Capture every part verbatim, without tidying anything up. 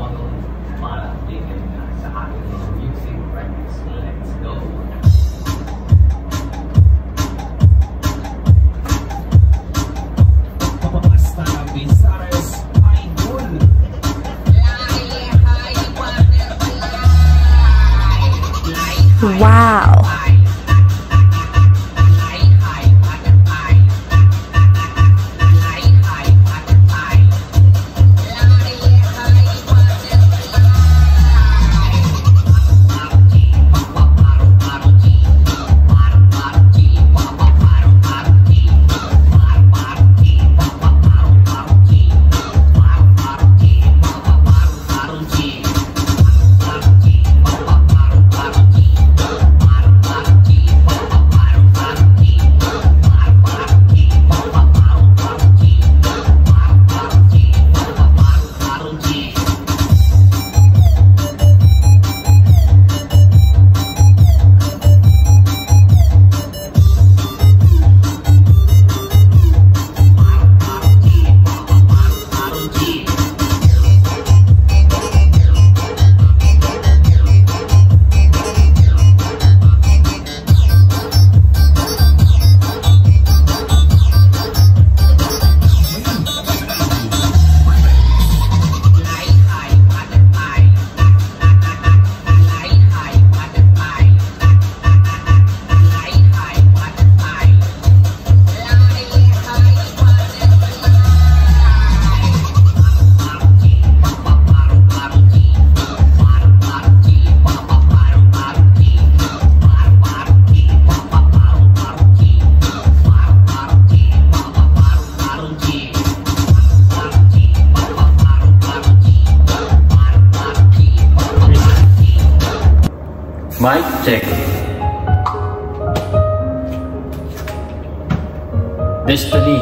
model para tingin na sa ating music practice. Let's go! Basta Visares Idol! Wow! Mic check. Destiny.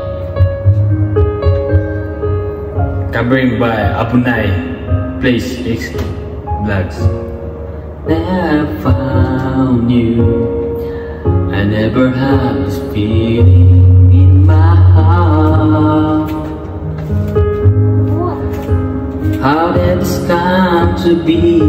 Covering by Abunai. Place X Vlogs. There I found you. I never had this feeling in my heart. How did this come to be?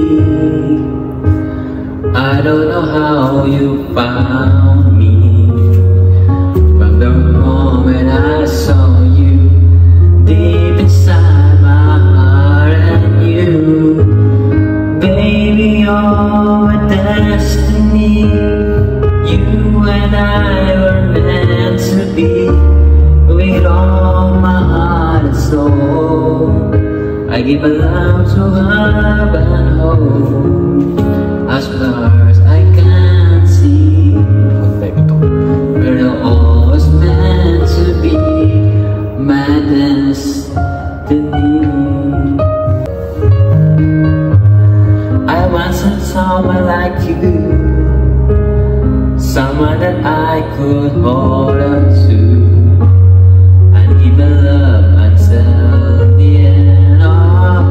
I don't know how you found me. From the moment I saw you, deep inside my heart I knew, baby, you're my destiny. You and I were meant to be. With all my heart and soul, I give a love to love and hope. As far as I can see, we're always meant to be. My destiny. I want someone like you, someone that I could hold on to and give a love until the end of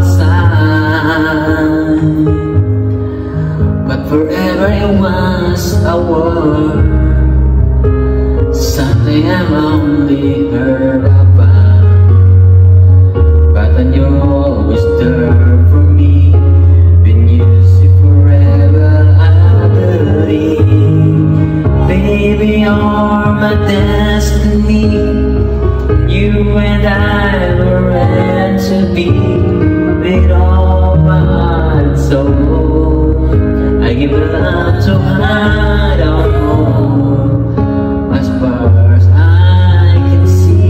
time. But forever it was a word, something I've only heard about. But then you're always there for me. When you say forever, I believe. Baby, you're my destiny. You and I were meant to be. With all my heart and soul, I give love to I don't know. As far as I can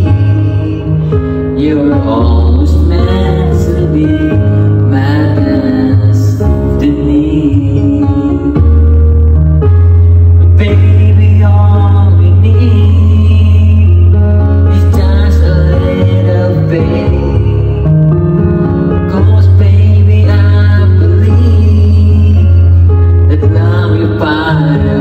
see, you're always meant to be. My destiny. Baby, all we need is just a little faith. Cause baby, I believe that love you find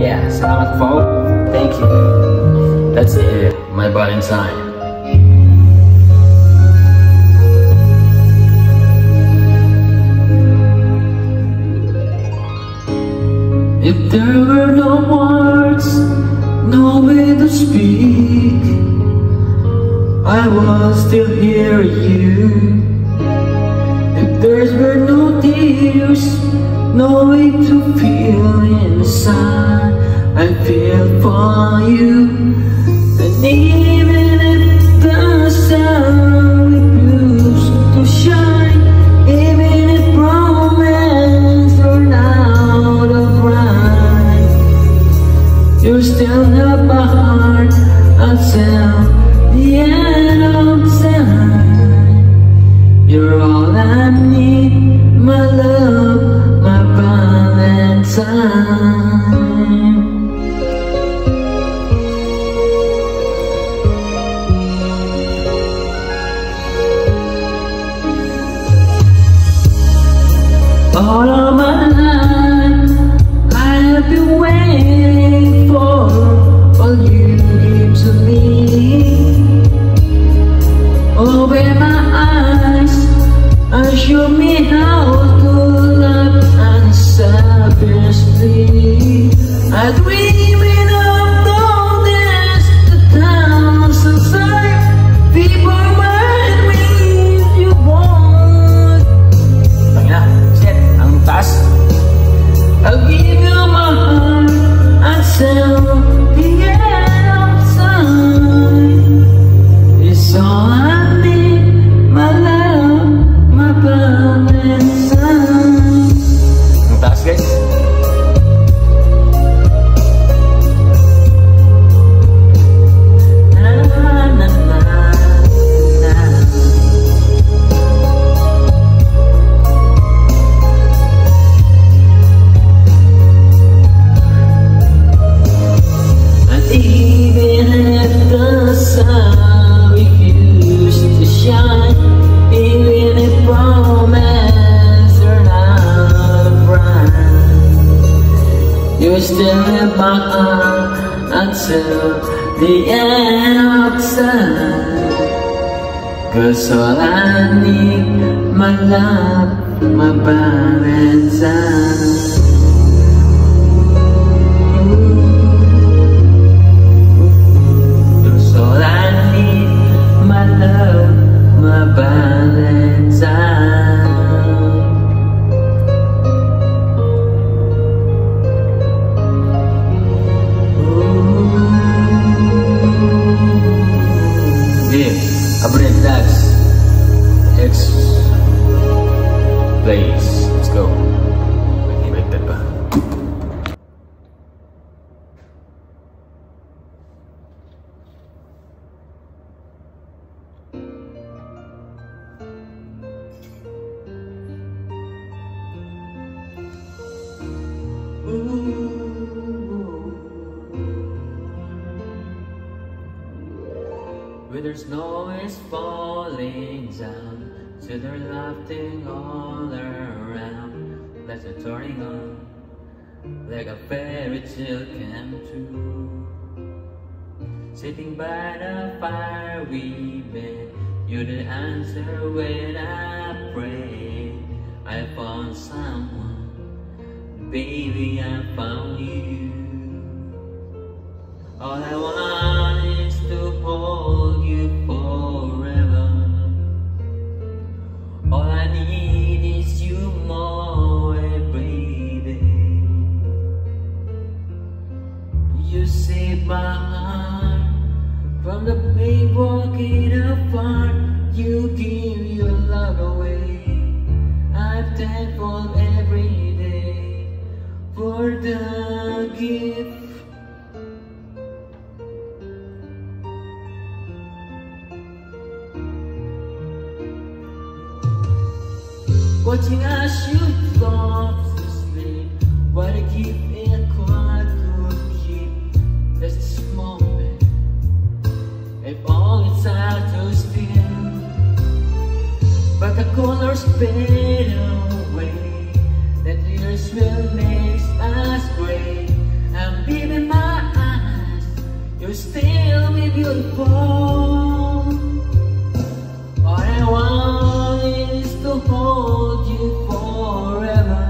Yeah, salamat po. Thank you. That's it, my Valentine. If there were no words, no way to speak, I will still hear you. If there were no tears, no way to feel inside, I feel for you. And even if the sun refused to shine, even if romance run out of rhyme, you still have my heart until the end of time. You're all I need, my love, my Valentine. All of my life I have been waiting for all you give to me. Open my eyes and show me how to love unselfishly. I dream of golden the thousand sides people might me if you want. Tanya, shit, ang taas. I'll give you my heart until the end of time. It's all I need, my love, my Valentine. Ang taas, guys. You still have my heart until the end of time. Cause all I need, my love, my Valentine. Cause all I need, my love, my Valentine. Abred Vlogs X Plays. Let's go. May connected pa. When there's noise falling down, so they're laughing all around. Lights are turning on, like a fairy tale came true. Sitting by the fire we met, you're the answer when I pray. I found someone, baby, I found you. All I want is to hold you forever. All I need is you more every day. You saved my heart from the pain walking apart. You give your love away. I'm thankful every day for the gift. Watching as you fall to sleep, what a gift it could keep. There's this moment, if all it's out to steal, but the colors fade away. The tears will make us gray and be will still be beautiful. All I want is to hold you forever.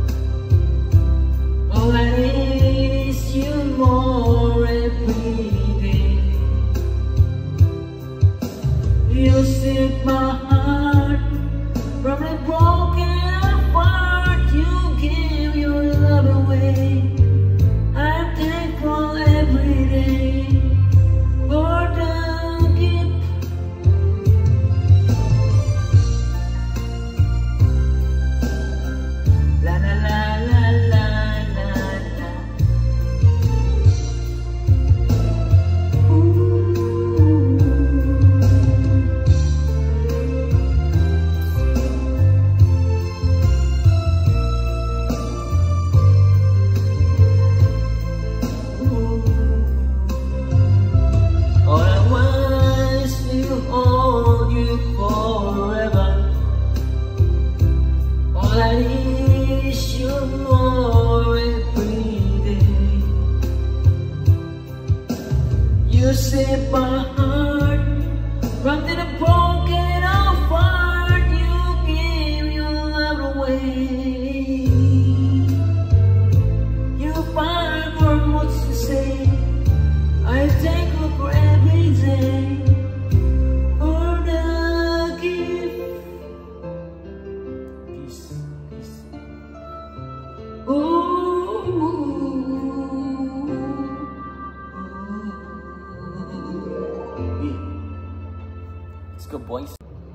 All I need is you more every day. You set my heart from a broken apart. You give your love away. I'm thankful every day for the gift. La la la la la la la. Ooh. All I want is to hold you forever. All I need is you more every day. You set my heart from the broken apart. You give your love away. You find more words to say. I thank you for every day, for the gift. Peace, peace. Ooh, yeah. Let's go, boys.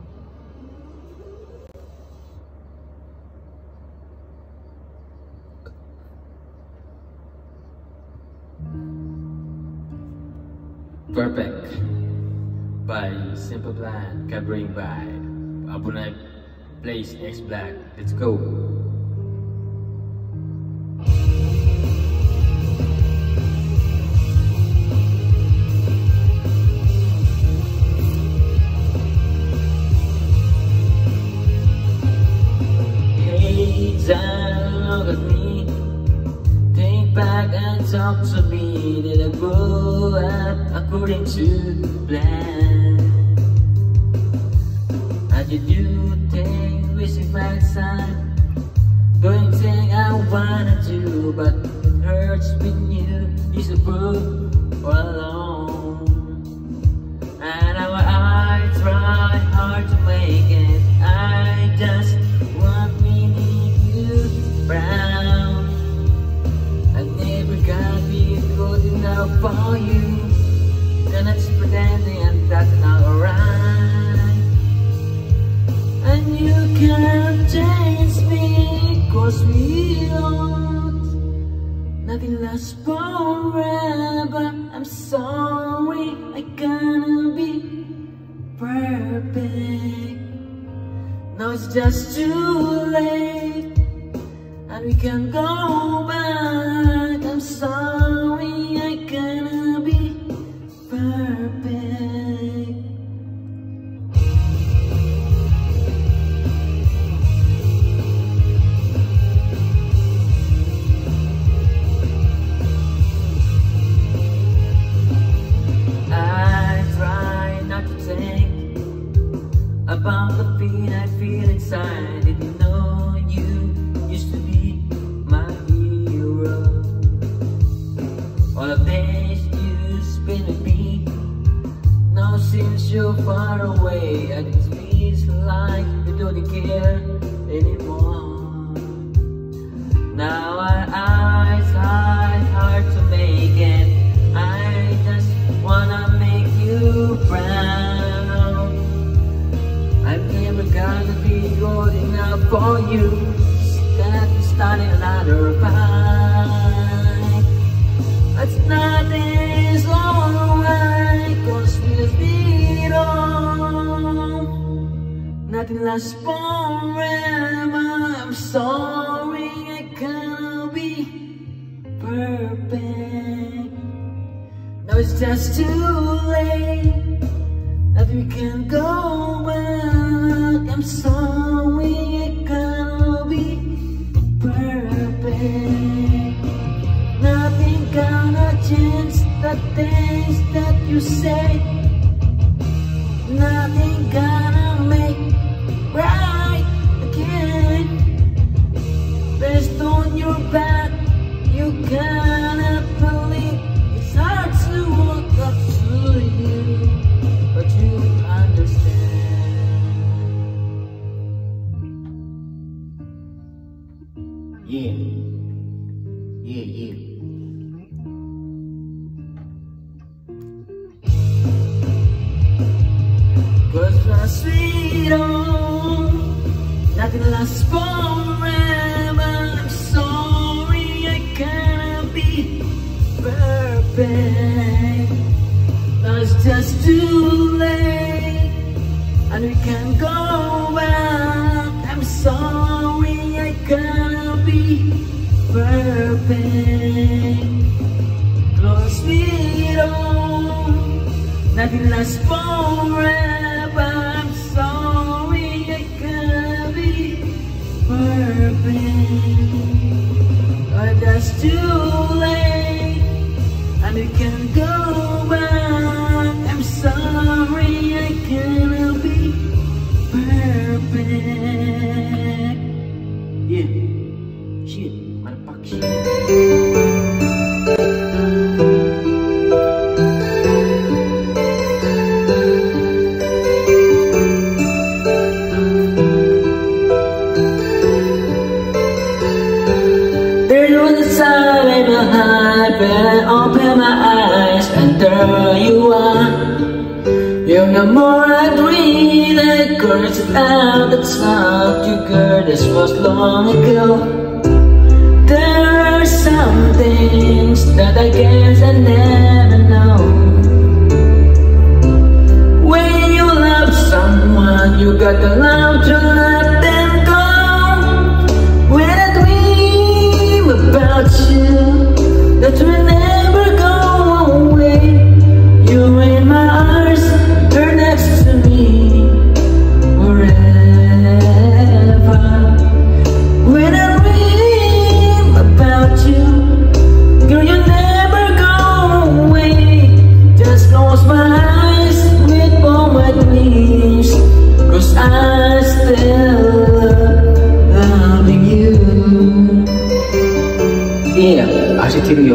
Perfect by Simple Plan, covering by Abunai Place X Black. Let's go. Hey, John, look at me. Think back and talk to me. Did I grow up according to plan? How did you think wasting my time doing things I wanna do, but it hurts when you used to prove all alone. And now I try hard to make it. I just want me need you brown. I never gonna be good enough for you. And it's pretending and that's not alright. And you can't change me, cause we don't. Nothing lasts forever. I'm sorry, I can't be perfect. Now it's just too late, and we can't go back. I'm sorry, I can't be perfect. I try not to think about the pain I feel inside. Didn't know you used to be my hero. All the days you spent with me now seems so far away, and it feels like you don't care anymore. Now our eyes try hard to make it. I just wanna make you proud. I'm never gonna be good enough for you. Instead of starting another fight, but nothing's alright, cause we'll be wrong. Nothing lasts forever. I'm sorry, I can't be perfect. Now it's just too late, that we can go back. I'm sorry, I can't be perfect. Nothing gonna change the things that you say, nothing gonna make right again. Based on your back, you cannot believe. It's hard to walk up to you, but you understand. Yeah, yeah, yeah. Cause my sweet home, nothing lasts forever. I'm sorry I cannot be perfect. Now it's just too late, and we can't go back. I'm sorry I cannot be perfect. Close me home, nothing lasts forever. I'm sorry I can't be perfect. But that's too late, and we can go back. I'm sorry I cannot be perfect. Yeah, shit, motherfucker, shit. When I open my eyes and there you are, you're no more a dream that curves out the top. You girl, this was long ago. There are some things that I guess I never know. When you love someone, you got the love to let them go. When I dream about you, that will never go away. You're in my arms, you're next to me forever. When I dream about you, girl, you never go away. Just close my eyes with all my dreams, cause I still love loving you. Yeah, 아시티르요.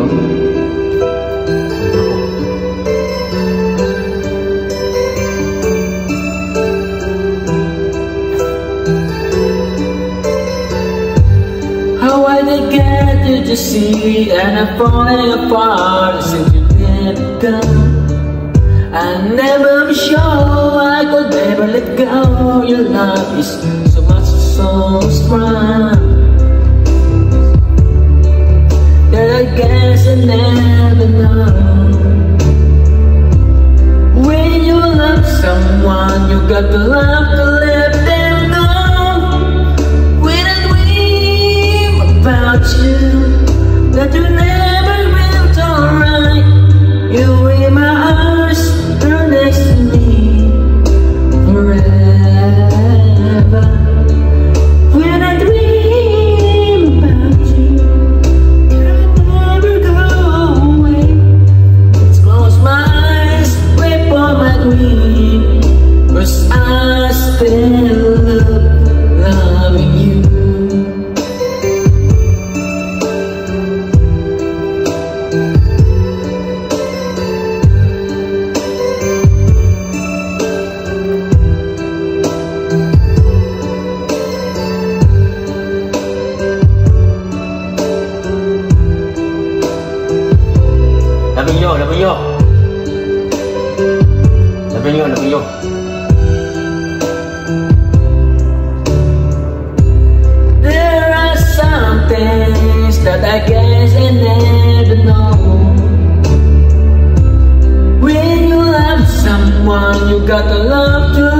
How I did get you to see, and I'm falling apart since you didn't come. I never be sure I could never let go. Your love is so much so strong that I guess I never know. When you love someone, you got the love to let them go. When I dream about you, that you never went alright. You in my arms, you're next to me forever. When I dream about you, cause I still love loving you. Loving you, loving you. Loving you, loving you. There are some things that I guess I never know. When you love someone, you got the love to